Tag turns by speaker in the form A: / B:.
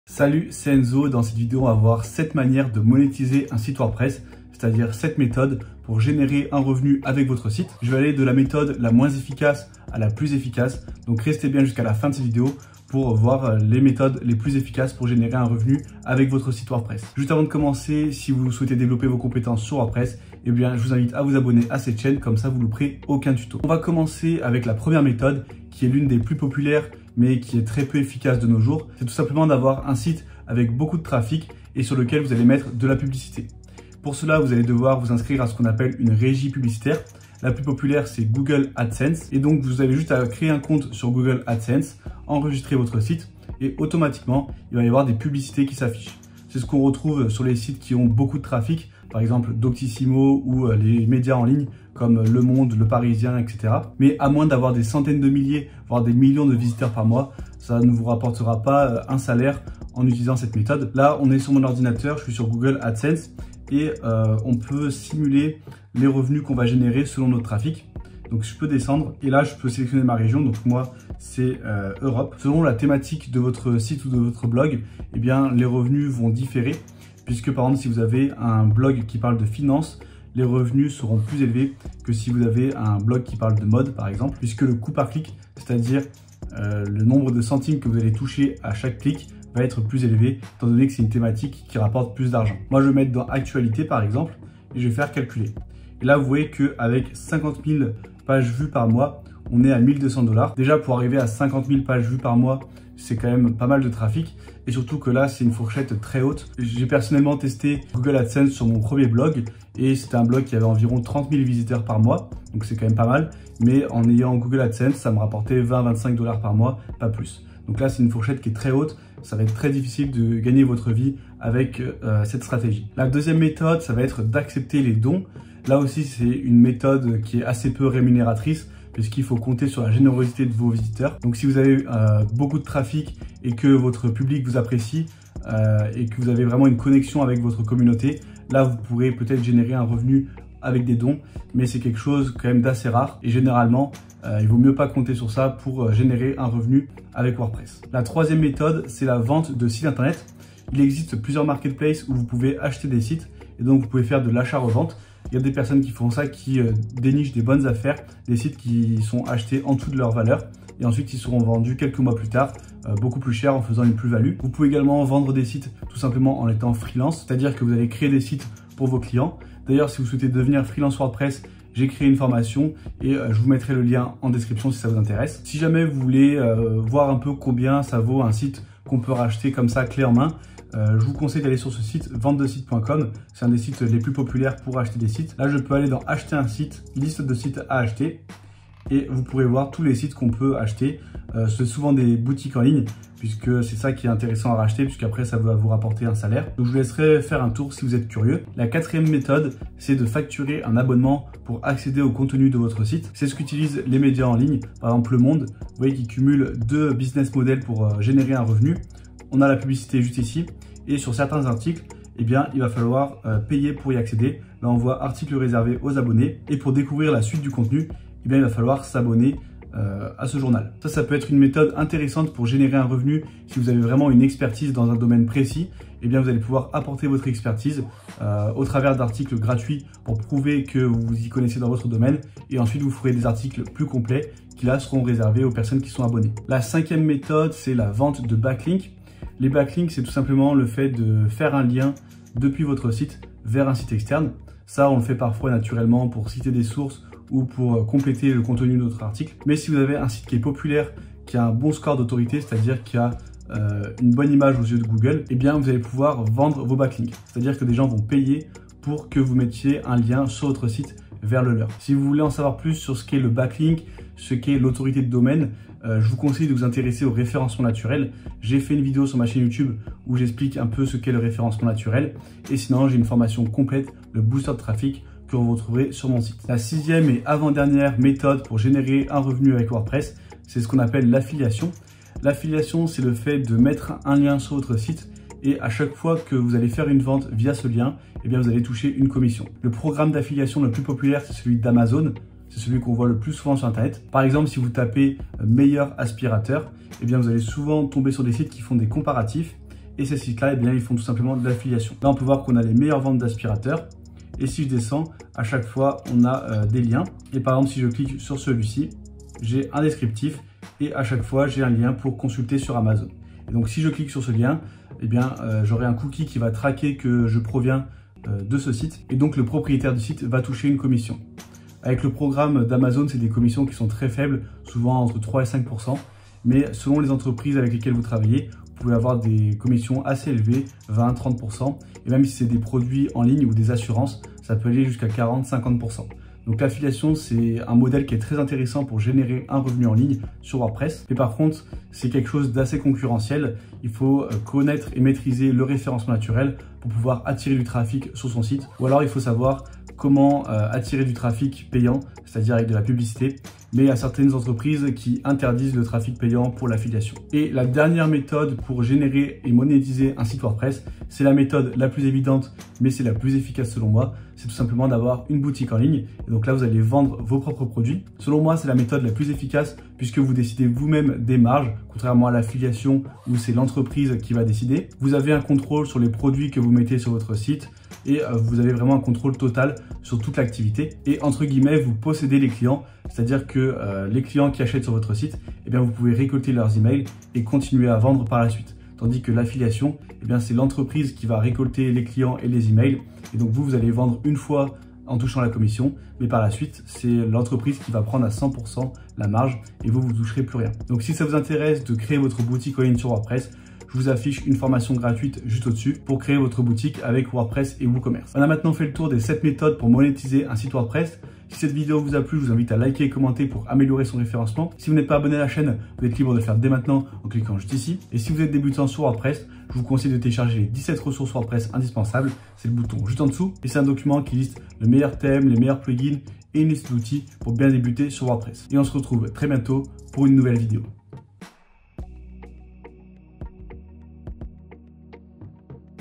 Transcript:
A: Salut, c'est Enzo. Dans cette vidéo, on va voir 7 manières de monétiser un site WordPress, c'est-à-dire 7 méthodes pour générer un revenu avec votre site. Je vais aller de la méthode la moins efficace à la plus efficace, donc restez bien jusqu'à la fin de cette vidéo pour voir les méthodes les plus efficaces pour générer un revenu avec votre site WordPress. Juste avant de commencer, si vous souhaitez développer vos compétences sur WordPress, eh bien, je vous invite à vous abonner à cette chaîne, comme ça vous ne louperez aucun tuto. On va commencer avec la première méthode qui est l'une des plus populaires mais qui est très peu efficace de nos jours. C'est tout simplement d'avoir un site avec beaucoup de trafic et sur lequel vous allez mettre de la publicité. Pour cela, vous allez devoir vous inscrire à ce qu'on appelle une régie publicitaire. La plus populaire, c'est Google AdSense. Et donc, vous avez juste à créer un compte sur Google AdSense, enregistrer votre site et automatiquement, il va y avoir des publicités qui s'affichent. C'est ce qu'on retrouve sur les sites qui ont beaucoup de trafic, par exemple Doctissimo ou les médias en ligne comme Le Monde, Le Parisien, etc. Mais à moins d'avoir des centaines de milliers, voire des millions de visiteurs par mois, ça ne vous rapportera pas un salaire en utilisant cette méthode. Là, on est sur mon ordinateur, je suis sur Google AdSense et on peut simuler les revenus qu'on va générer selon notre trafic. Donc je peux descendre et là je peux sélectionner ma région, donc moi c'est Europe. Selon la thématique de votre site ou de votre blog, eh bien les revenus vont différer, puisque par exemple si vous avez un blog qui parle de finance, les revenus seront plus élevés que si vous avez un blog qui parle de mode par exemple, puisque le coût par clic, c'est-à-dire le nombre de centimes que vous allez toucher à chaque clic, va être plus élevé, étant donné que c'est une thématique qui rapporte plus d'argent. Moi je vais mettre dans actualité par exemple, et je vais faire calculer. Et là vous voyez qu'avec 50 000 pages vues par mois, on est à 1200 $. Déjà pour arriver à 50 000 pages vues par mois, c'est quand même pas mal de trafic. Et surtout que là, c'est une fourchette très haute. J'ai personnellement testé Google AdSense sur mon premier blog et c'était un blog qui avait environ 30 000 visiteurs par mois. Donc c'est quand même pas mal. Mais en ayant Google AdSense, ça me rapportait 20-25 $ par mois, pas plus. Donc là, c'est une fourchette qui est très haute. Ça va être très difficile de gagner votre vie avec cette stratégie. La deuxième méthode, ça va être d'accepter les dons. Là aussi, c'est une méthode qui est assez peu rémunératrice, puisqu'il faut compter sur la générosité de vos visiteurs. Donc si vous avez beaucoup de trafic et que votre public vous apprécie et que vous avez vraiment une connexion avec votre communauté, là vous pourrez peut-être générer un revenu avec des dons, mais c'est quelque chose quand même d'assez rare et généralement il vaut mieux pas compter sur ça pour générer un revenu avec WordPress. La troisième méthode, c'est la vente de sites internet. Il existe plusieurs marketplaces où vous pouvez acheter des sites et donc vous pouvez faire de l'achat-revente. Il y a des personnes qui font ça, qui dénichent des bonnes affaires, des sites qui sont achetés en dessous de leur valeur et ensuite ils seront vendus quelques mois plus tard, beaucoup plus cher en faisant une plus-value. Vous pouvez également vendre des sites tout simplement en étant freelance, c'est-à-dire que vous allez créer des sites pour vos clients. D'ailleurs, si vous souhaitez devenir freelance WordPress, j'ai créé une formation et je vous mettrai le lien en description si ça vous intéresse. Si jamais vous voulez voir un peu combien ça vaut un site qu'on peut racheter comme ça clé en main, je vous conseille d'aller sur ce site ventedesites.com. C'est un des sites les plus populaires pour acheter des sites. Là, je peux aller dans acheter un site, liste de sites à acheter et vous pourrez voir tous les sites qu'on peut acheter. C'est souvent des boutiques en ligne puisque c'est ça qui est intéressant à racheter, puisqu'après ça va vous rapporter un salaire. Donc je vous laisserai faire un tour si vous êtes curieux. La quatrième méthode, c'est de facturer un abonnement pour accéder au contenu de votre site. C'est ce qu'utilisent les médias en ligne, par exemple Le Monde. Vous voyez qu'ils cumulent deux business models pour générer un revenu. On a la publicité juste ici et sur certains articles, eh bien, il va falloir payer pour y accéder. Là, on voit article réservé aux abonnés et pour découvrir la suite du contenu, eh bien, il va falloir s'abonner à ce journal. Ça peut être une méthode intéressante pour générer un revenu si vous avez vraiment une expertise dans un domaine précis. Eh bien, vous allez pouvoir apporter votre expertise au travers d'articles gratuits pour prouver que vous y connaissez dans votre domaine et ensuite vous ferez des articles plus complets qui là seront réservés aux personnes qui sont abonnées. La cinquième méthode, c'est la vente de backlinks. Les backlinks, c'est tout simplement le fait de faire un lien depuis votre site vers un site externe. Ça, on le fait parfois naturellement pour citer des sources ou pour compléter le contenu de notre article. Mais si vous avez un site qui est populaire, qui a un bon score d'autorité, c'est-à-dire qui a une bonne image aux yeux de Google, eh bien vous allez pouvoir vendre vos backlinks. C'est-à-dire que des gens vont payer pour que vous mettiez un lien sur votre site vers le leur. Si vous voulez en savoir plus sur ce qu'est le backlink, ce qu'est l'autorité de domaine, je vous conseille de vous intéresser au référencement naturel. J'ai fait une vidéo sur ma chaîne YouTube où j'explique un peu ce qu'est le référencement naturel. Et sinon, j'ai une formation complète, le booster de trafic, que vous retrouverez sur mon site. La sixième et avant-dernière méthode pour générer un revenu avec WordPress, c'est ce qu'on appelle l'affiliation. L'affiliation, c'est le fait de mettre un lien sur votre site et à chaque fois que vous allez faire une vente via ce lien, eh bien vous allez toucher une commission. Le programme d'affiliation le plus populaire, c'est celui d'Amazon. C'est celui qu'on voit le plus souvent sur Internet. Par exemple, si vous tapez meilleur aspirateur, eh bien vous allez souvent tomber sur des sites qui font des comparatifs Et ces sites-là, eh bien, ils font tout simplement de l'affiliation. Là, on peut voir qu'on a les meilleures ventes d'aspirateurs. Et si je descends, à chaque fois, on a des liens. Et par exemple, si je clique sur celui-ci, j'ai un descriptif et à chaque fois, j'ai un lien pour consulter sur Amazon. Et donc, si je clique sur ce lien, eh bien, j'aurai un cookie qui va traquer que je proviens de ce site. Et donc, le propriétaire du site va toucher une commission. Avec le programme d'Amazon, c'est des commissions qui sont très faibles, souvent entre 3 et 5%. Mais selon les entreprises avec lesquelles vous travaillez, vous pouvez avoir des commissions assez élevées, 20-30%. Et même si c'est des produits en ligne ou des assurances, ça peut aller jusqu'à 40-50%. Donc l'affiliation, c'est un modèle qui est très intéressant pour générer un revenu en ligne sur WordPress. Mais par contre, c'est quelque chose d'assez concurrentiel. Il faut connaître et maîtriser le référencement naturel pour pouvoir attirer du trafic sur son site. Ou alors, il faut savoir comment attirer du trafic payant, c'est-à-dire avec de la publicité. Mais il y a certaines entreprises qui interdisent le trafic payant pour l'affiliation. Et la dernière méthode pour générer et monétiser un site WordPress, c'est la méthode la plus évidente, mais c'est la plus efficace selon moi. C'est tout simplement d'avoir une boutique en ligne. Et donc là, vous allez vendre vos propres produits. Selon moi, c'est la méthode la plus efficace puisque vous décidez vous-même des marges, contrairement à l'affiliation où c'est l'entreprise qui va décider. Vous avez un contrôle sur les produits que vous mettez sur votre site et vous avez vraiment un contrôle total sur toute l'activité. Et entre guillemets, vous possédez les clients, c'est-à-dire que les clients qui achètent sur votre site, eh bien, vous pouvez récolter leurs emails et continuer à vendre par la suite. Tandis que l'affiliation, eh bien, c'est l'entreprise qui va récolter les clients et les emails. Et donc vous allez vendre une fois en touchant la commission, mais par la suite, c'est l'entreprise qui va prendre à 100% la marge et vous ne toucherez plus rien. Donc si ça vous intéresse de créer votre boutique en ligne sur WordPress, je vous affiche une formation gratuite juste au-dessus pour créer votre boutique avec WordPress et WooCommerce. On a maintenant fait le tour des 7 méthodes pour monétiser un site WordPress. Si cette vidéo vous a plu, je vous invite à liker et commenter pour améliorer son référencement. Si vous n'êtes pas abonné à la chaîne, vous êtes libre de le faire dès maintenant en cliquant juste ici. Et si vous êtes débutant sur WordPress, je vous conseille de télécharger les 17 ressources WordPress indispensables. C'est le bouton juste en dessous. Et c'est un document qui liste le meilleur thème, les meilleurs plugins et une liste d'outils pour bien débuter sur WordPress. Et on se retrouve très bientôt pour une nouvelle vidéo.